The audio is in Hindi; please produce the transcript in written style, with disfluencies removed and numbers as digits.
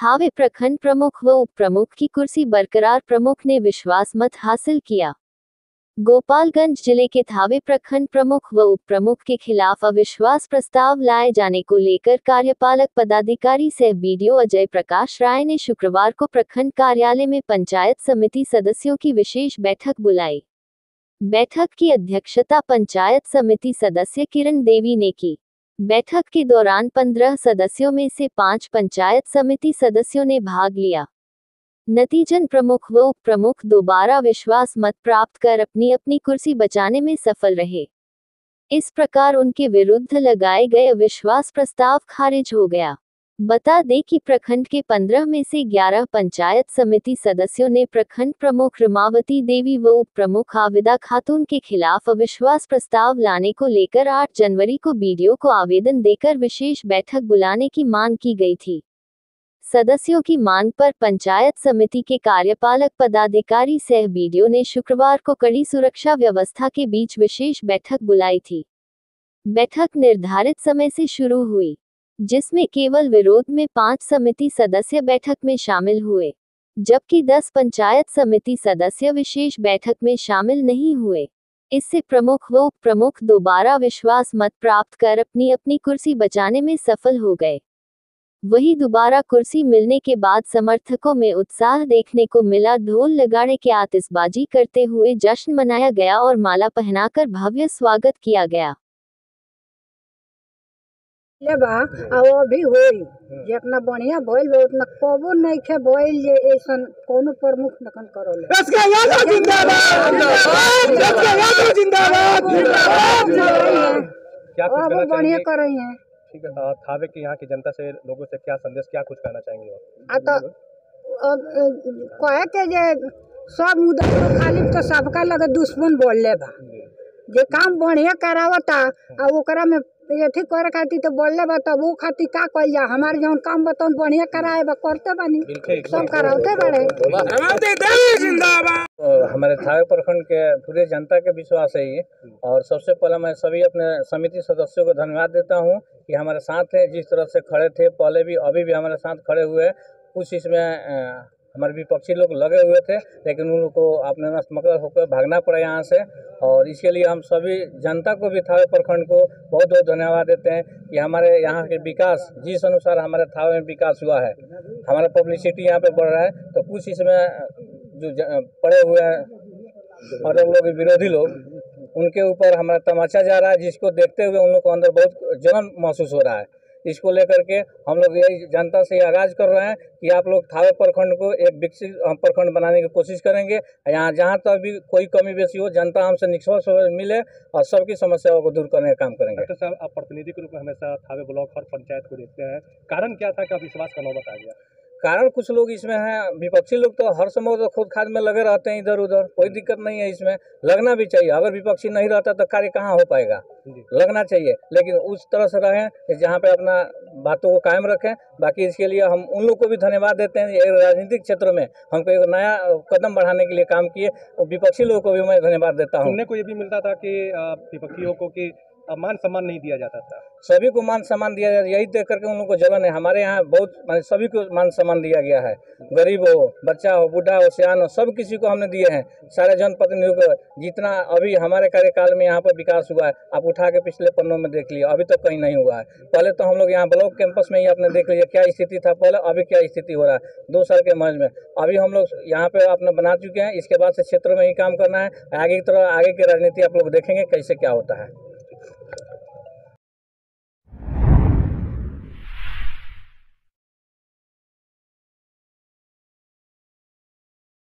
थावे प्रखंड प्रमुख व उप प्रमुख की कुर्सी बरकरार, प्रमुख ने विश्वास मत हासिल किया। गोपालगंज जिले के थावे प्रखंड प्रमुख व उप प्रमुख के खिलाफ अविश्वास प्रस्ताव लाए जाने को लेकर कार्यपालक पदाधिकारी सह बीडीओ अजय प्रकाश राय ने शुक्रवार को प्रखंड कार्यालय में पंचायत समिति सदस्यों की विशेष बैठक बुलाई। बैठक की अध्यक्षता पंचायत समिति सदस्य किरण देवी ने की। बैठक के दौरान 15 सदस्यों में से 5 पंचायत समिति सदस्यों ने भाग लिया। नतीजन प्रमुख व उप प्रमुख दोबारा विश्वास मत प्राप्त कर अपनी अपनी कुर्सी बचाने में सफल रहे। इस प्रकार उनके विरुद्ध लगाए गए अविश्वास प्रस्ताव खारिज हो गया। बता दें कि प्रखंड के 15 में से 11 पंचायत समिति सदस्यों ने प्रखंड प्रमुख रमावती देवी व उप प्रमुख आविदा खातून के खिलाफ अविश्वास प्रस्ताव लाने को लेकर 8 जनवरी को बीडीओ को आवेदन देकर विशेष बैठक बुलाने की मांग की गई थी। सदस्यों की मांग पर पंचायत समिति के कार्यपालक पदाधिकारी सह बीडीओ ने शुक्रवार को कड़ी सुरक्षा व्यवस्था के बीच विशेष बैठक बुलाई थी। बैठक निर्धारित समय से शुरू हुई, जिसमें केवल विरोध में 5 समिति सदस्य बैठक में शामिल हुए, जबकि 10 पंचायत समिति सदस्य विशेष बैठक में शामिल नहीं हुए। इससे प्रमुख व उप प्रमुख दोबारा विश्वास मत प्राप्त कर अपनी अपनी कुर्सी बचाने में सफल हो गए। वहीं दोबारा कुर्सी मिलने के बाद समर्थकों में उत्साह देखने को मिला। ढोल नगाड़े के आतिशबाजी करते हुए जश्न मनाया गया और माला पहनाकर भव्य स्वागत किया गया। अभी होई जितना बढ़िया भइल बा उतना कबो नइखे भइल जे ऐसन कोनो प्रमुख नकन करल। अब बढ़िया कर रही हैं। ठीक है, थावे के यहाँ की जनता से, लोगों से क्या संदेश, क्या कुछ कहना चाहेंगे? कहे के जे सब मुद्दा खाली तो सबका लगे दुश्मन बोलले बा, जे काम बढ़िया करावता आ ओकरा में एथी करे खातिर तो बोलले बा, तब वो खातिर का कइल जा। हमारे जौन काम बताओ बढ़िया कराए बा करते बानी, सब करावते बड़े। हमारे थावे प्रखंड के पूरे जनता के विश्वास है ये, और सबसे पहले मैं सभी अपने समिति सदस्यों को धन्यवाद देता हूँ कि हमारे साथ है, जिस तरह से खड़े थे पहले भी, अभी भी हमारे साथ खड़े हुए। कुछ इसमें हमारे विपक्षी लोग लगे हुए थे, लेकिन उन लोग को अपने मकसद होकर भागना पड़ा यहाँ से, और इसके लिए हम सभी जनता को भी, थावे प्रखंड को बहुत बहुत धन्यवाद देते हैं कि हमारे यहाँ के विकास, जिस अनुसार हमारे थावे में विकास हुआ है, हमारा पब्लिसिटी यहाँ पे बढ़ रहा है, तो कुछ इसमें जो पड़े हुए हैं और लोग विरोधी लोग, उनके ऊपर हमारा तमाचा जा रहा है, जिसको देखते हुए उन लोग को अंदर बहुत जलन महसूस हो रहा है। इसको लेकर के हम लोग यही जनता से आगाज कर रहे हैं कि आप लोग थावे प्रखंड को एक विकसित प्रखंड बनाने की कोशिश करेंगे। यहाँ जहाँ तक भी कोई कमी बेसी हो, जनता हमसे निष्पक्ष मिले और सबकी समस्याओं को दूर करने का काम करेंगे। डॉक्टर साहब, आप प्रतिनिधि के रूप में हमेशा थावे ब्लॉक और पंचायत को देखते हैं, कारण क्या था कि आप विश्वास का नौबत आ गया? कारण कुछ लोग इसमें हैं, विपक्षी लोग तो हर समय तो खुद खाद में लगे रहते हैं इधर उधर, कोई दिक्कत नहीं है इसमें, लगना भी चाहिए। अगर विपक्षी नहीं रहता तो कार्य कहाँ हो पाएगा, लगना चाहिए, लेकिन उस तरह से रहें जहाँ पे अपना बातों को कायम रखें। बाकी इसके लिए हम उन लोग को भी धन्यवाद देते हैं, एक राजनीतिक क्षेत्र में हमको एक नया कदम बढ़ाने के लिए काम किए, और विपक्षी लोगों को भी मैं धन्यवाद देता हूँ। सुनने को ये भी मिलता था कि विपक्षियों को कि मान सम्मान नहीं दिया जाता था। सभी को मान सम्मान दिया जाता है, यही देख करके उन लोगों को जलन है। हमारे यहाँ बहुत सभी को मान सम्मान दिया गया है, गरीब हो, बच्चा हो, बूढ़ा हो, सियान हो, सब किसी को हमने दिए हैं। सारे जनप्रतिनिधियों को, जितना अभी हमारे कार्यकाल में यहाँ पर विकास हुआ है, आप उठा के पिछले पन्नों में देख लिया, अभी तक कहीं नहीं हुआ है। पहले तो हम लोग यहाँ ब्लॉक कैंपस में ही आपने देख लिया क्या स्थिति था पहले, अभी क्या स्थिति हो रहा है 2 साल के मर्ज में। अभी हम लोग यहाँ पे अपने बना चुके हैं, इसके बाद से क्षेत्र में ही काम करना है। आगे की तरह आगे की राजनीति आप लोग देखेंगे कैसे क्या होता है।